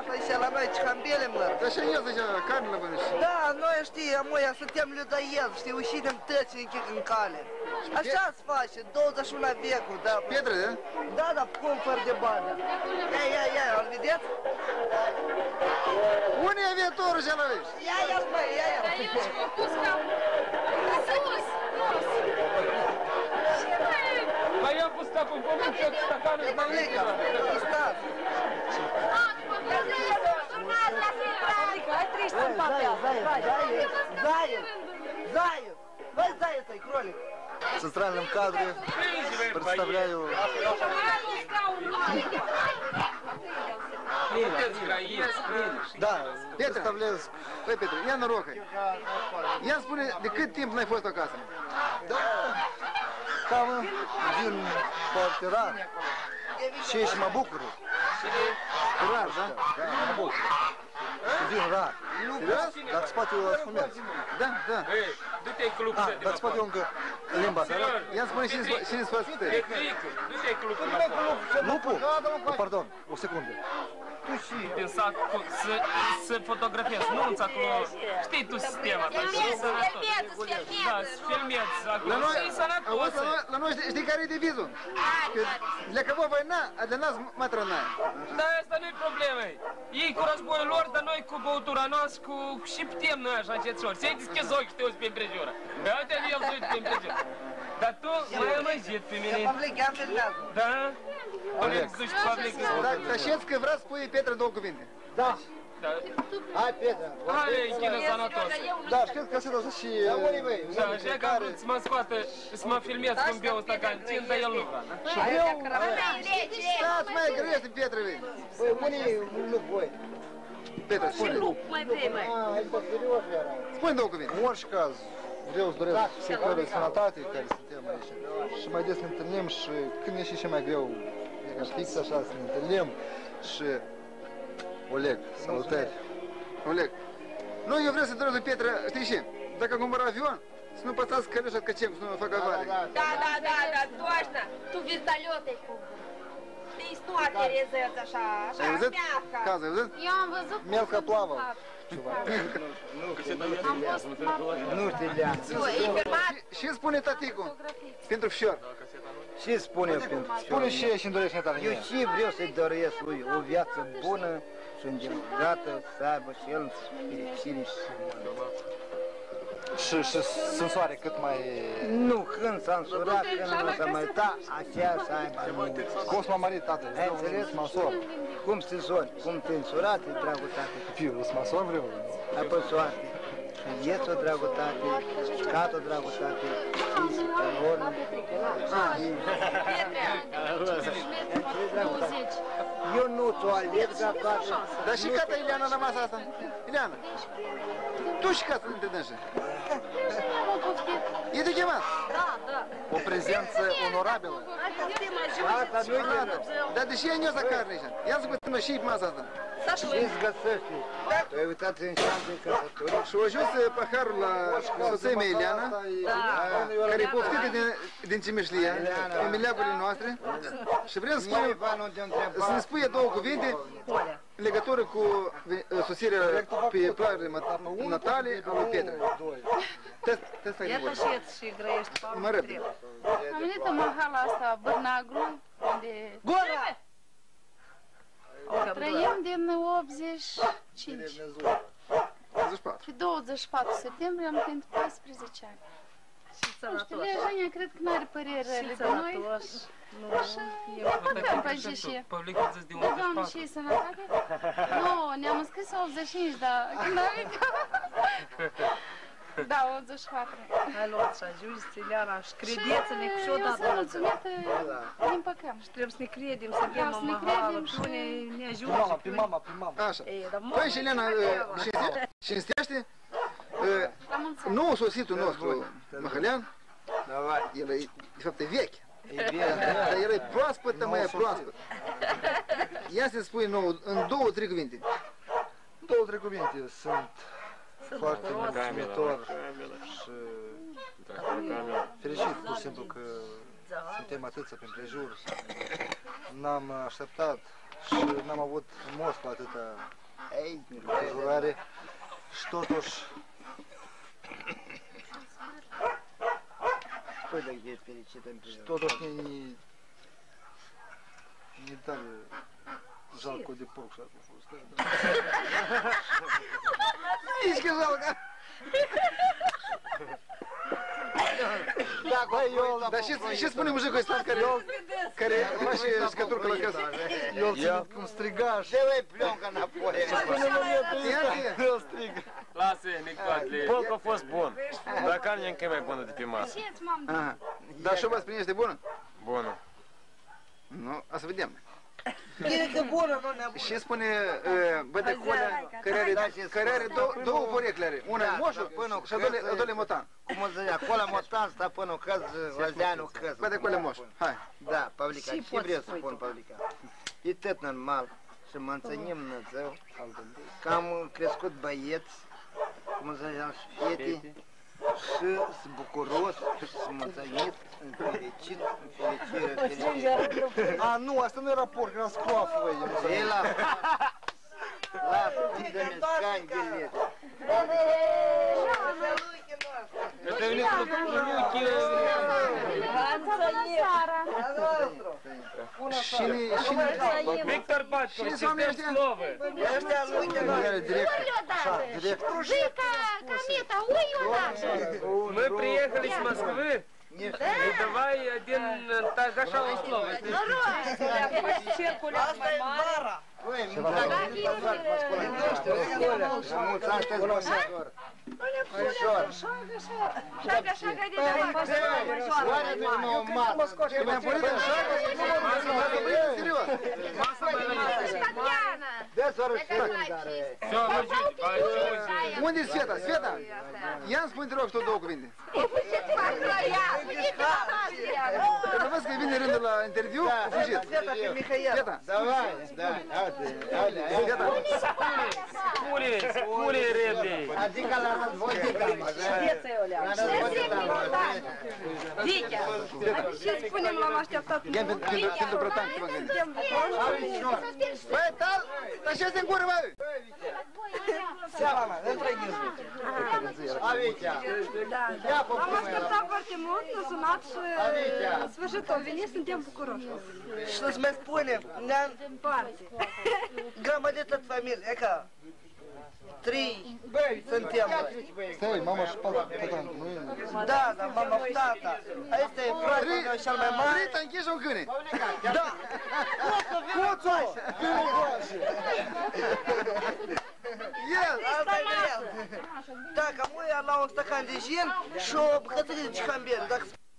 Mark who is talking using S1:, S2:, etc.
S1: aici la noi, Cihambele, mă.
S2: Dar și el zicea, carne la mână.
S1: Da, noi știi, amoia, suntem ludăieli, știi, ușinem tăți în cale. Așa se face, 21 vecul, da.
S2: Pietre, da?
S1: Da, da, cum fără de bani. Ia, îl vedeți?
S2: Unde e viitorul ce la vezi?
S1: Ia, măi, ia.
S3: Dar eu și m-am pus ca... Sus!
S4: Mai am pus capul în pământ și stacanul în
S1: Pavlica, stați.
S3: Pavlica, ai treci în papel.
S1: Заю! Vai, Zаю, стой, кролик!
S2: В центральном кадре представляю... Da, представляю... Păi, Petru, ia norocă. Ia spune, de cât timp n-ai fost acasă? Da, cam din foarte rar. Și mă bucur. Rar, da? Da, mă bucur. Din rar. Serios? Dar spate eu ascumeți. Da.
S4: Du-te în club.
S2: Dar spate eu încă limba asta, da? Ia spune cine-ți faci putere.
S4: Du-te în club.
S2: Lupul? Pardon, o secundă.
S4: Din sat să fotografiezi, nu-ți acolo, știi tu sistema ta, și sănătos. Da, să filmezi acolo, și sănătos.
S2: La noi știi care e devizul? Для кого война, а для нас матрана.
S4: Da, asta nu-i problemă. Ei cu războiul lor, dar noi cu băutura noastră, și putem noi așa încețori. Ți-ai deschis ochii, te uiți pe împrejură. Uite, el se uite pe împrejură. Dar tu mai amăjit pe mine.
S1: Pavlic, ia filmează.
S4: Da? Oleg, duci Pavlic.
S2: Dar știți că vreau să spui Petre două cuvinte.
S1: Da.
S2: Hai, Petre.
S4: Hai, închină sănătos.
S2: Da, știți că se lasă și...
S4: Da, așa că am vrut să mă scoată, să mă filmez cum beau stacan, țin, dar el nu vrea.
S2: Și eu... Stați, mai grăiește Petre, vei. Băi, unii lup voi. Petre, spune.
S3: Mai vrei, mai.
S2: Spune două cuvinte. În orice caz, vreau să doresc sectorul sănătate care suntem aici. Și mai des ne întâlnim și când e și mai greu, e fix așa să ne întâlnim. Și Oleg, salutări. Oleg, eu vreau să doresc lui Petre, știi ce? Dacă cumpăr avion, să nu păsați cărușa căcem, să nu facă avarie.
S3: Da, точно. Tu virtaliotei cumpăr. Deci nu aterizezi așa meacă.
S2: Caz, ai văzut?
S3: Eu am văzut cum
S2: Melca
S3: se
S2: plavă.
S3: Am fost
S2: Nu știu, Lean. Și spune taticul pentru fior.
S5: Ce spune eu pentru fior?
S2: Spune și îmi dorești netale.
S5: Eu și vreau să-i doresc lui o viață bună și îndelungată, să aibă și el fericire
S2: și sânsoare cât mai...
S5: Nu, când s-a însurat, când nu s-a mai ta, așa să aibă.
S2: Cum s-a marit, tată?
S5: Ai înțeles?
S2: Masor.
S5: Cum te însori, cum te însurat, e dragul tate.
S2: Fiul, sunt masor vreau?
S5: Apoi soarte. Vieți o dragul tate, scat o dragul tate, și pe horn. Eu nu ți-o alerg aproape.
S2: Dar și cata Ileana la masa asta? Ileana, tu și cata dintre dânșe? E de chemat?
S3: Da.
S2: O prezență onorabilă.
S5: Asta nu-i gână.
S2: Dar deși e neoza carne aici, ia să găsim și pe masa asta.
S5: Și-ți găsești. Tu ai uitat în șanță în căsătorie.
S2: Și-o ajuns paharul la soția mea Ileana, care e poftită din Cimeșlia, în mileagurile noastre, și vrem să ne spui două cuvinte în legătură cu sosirea pe plajele natale a lui Petre.
S6: Iată și eți și grăiești pe
S2: Mă răbdă.
S7: Am venit în mahala asta, Bârnagru, unde trăim din 85.
S2: 24.
S7: Pe 24 septembrie am împlinit 14 ani. Nu știu, Leajania cred că n-are păreri rele de noi. Avem pe și
S4: Pavlica zis de
S7: Doamne, și sănătate? Nu, ne-am înscris 85, dar când am venit... Da, 84.
S6: Hai luați și ajungi, Ileana, și credeți-ne cu și-o
S7: Eu
S6: dată.
S7: sunt mulțumită, ne împăcăm.
S6: Și trebuie să ne credem, să avem o mahală, pune, ne ajunge.
S2: Pe mama. Așa. Păi și Ileana, cinstește nou sositul nostru mahalean, el e, de fapt, e vechi. Dar el e proaspătă, mai e proaspăt. Ia să spui nou, în două, trei cuvinte. Două, trei cuvinte. Sunt foarte mulțumitor și fericit, pur și simplu, că suntem atâția pe împrejur. N-am așteptat
S5: și n-am avut Moscova atâta jurare și totuși
S2: Păi dacă ești fericit în
S5: și totuși ne tare jalco de porc și-a fost.
S2: Nici că jalcă! Dar ce spune muzicul ăsta care face jucături cu la casă?
S5: Eu ținut cum striga și...
S2: Dă-i pleonca înapoi!
S5: El strigă.
S8: Lasă, Nictoatele, porcul a fost bun, dar carnea încă e mai bună de pe masă.
S2: Dar șoba spune este bună?
S8: Bună.
S2: Nu, o să vedem.
S1: Bine că bună, nu nebună.
S2: Și spune bădecolea care are două porecle, una e moșul și a doilea motan.
S5: Cum o zicea, cola motan sta până căz, Valdeanu căz.
S2: Bădecolea moșul, hai.
S5: Da, Pavlica, ce vreau să spun, Pavlica? E tot normal și mă înțenim Dumnezeu că am crescut băieți, cum o zicea, și fete, și sunt bucuros, și sunt mulțumit, fericit, în fericire. A, nu, asta nu era porc, era scroafă, băi. E la... Lasă, tinde mescani, ghilet.
S4: Ăsta a venit cu luchiul. Victor Batco, sistem Slovă.
S1: Ăștia lui de noi.
S5: Direct.
S3: Жика, комета, ой, одна.
S4: Мы приехали с Москвы. И давай один Тагаша Услова.
S1: Asta e vara.
S5: Mulți ani știți băsător. Ușor.
S3: Шага, шага, иди давай.
S5: Oare nu e o masă?
S2: Ce mi-am părut în șagă? Serios.
S3: Татьяна.
S5: Dă-ți oră și dar e.
S4: Все, мужик,
S2: Unde e Sveta? Sveta? Ia-mi spune te rog și tot două cuvinte. Când văd că vine rândul la interviu, a fugit.
S1: Sveta pe Mihaela.
S2: Sveta.
S5: Давай, да,
S2: Sveta.
S4: Spune repede.
S5: Adică la război de gamă, la război de gamă.
S7: Витя, сейчас spunem l-am așteptat.
S2: Pentru Brătan, ce mă gândesc. Băi, tal, dar ce-ți în gură, băi?
S1: Seara mea, între ghizul.
S5: Avitea, ia
S7: Am
S5: popumea.
S7: așteptat foarte mult, ne-a sunat și în sfârșit au venit, suntem bucuroși.
S1: Și să-ți mai spunem, ne-am
S7: Parte.
S1: grămădit tot familie, e ca 3 suntem noi.
S5: Stai, mama și tata, nu e...
S1: Da, dar mama cu tata. Asta e fratele meu cel mai mare.
S2: Trei, te-a închis un câine.
S1: Da!
S5: Coțu! Câine goașe!
S2: El!
S1: Asta e greu. Da, că mă ia la un stacan de gin și o bucățică de cihambel. Dacă